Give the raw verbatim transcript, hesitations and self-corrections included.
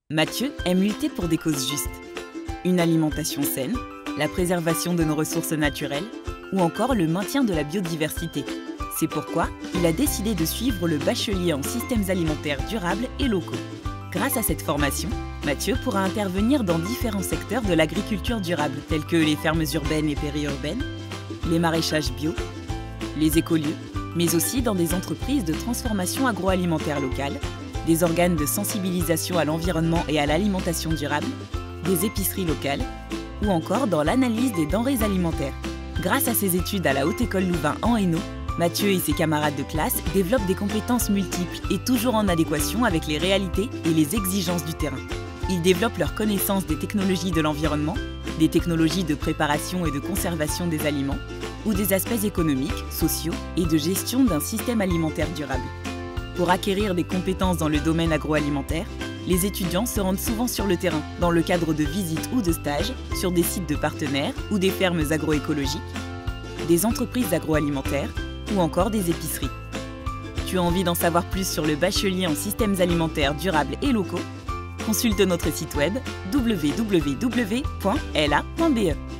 Mathieu aime lutter pour des causes justes. Une alimentation saine, la préservation de nos ressources naturelles ou encore le maintien de la biodiversité. C'est pourquoi il a décidé de suivre le bachelier en systèmes alimentaires durables et locaux. Grâce à cette formation, Mathieu pourra intervenir dans différents secteurs de l'agriculture durable, tels que les fermes urbaines et périurbaines, les maraîchages bio, les écolieux, mais aussi dans des entreprises de transformation agroalimentaire locale, des organes de sensibilisation à l'environnement et à l'alimentation durable, des épiceries locales, ou encore dans l'analyse des denrées alimentaires. Grâce à ses études à la Haute École Louvain en Hainaut, Mathieu et ses camarades de classe développent des compétences multiples et toujours en adéquation avec les réalités et les exigences du terrain. Ils développent leur connaissance des technologies de l'environnement, des technologies de préparation et de conservation des aliments, ou des aspects économiques, sociaux et de gestion d'un système alimentaire durable. Pour acquérir des compétences dans le domaine agroalimentaire, les étudiants se rendent souvent sur le terrain, dans le cadre de visites ou de stages, sur des sites de partenaires ou des fermes agroécologiques, des entreprises agroalimentaires ou encore des épiceries. Tu as envie d'en savoir plus sur le bachelier en systèmes alimentaires durables et locaux? Consulte notre site web w w w point l a point b e.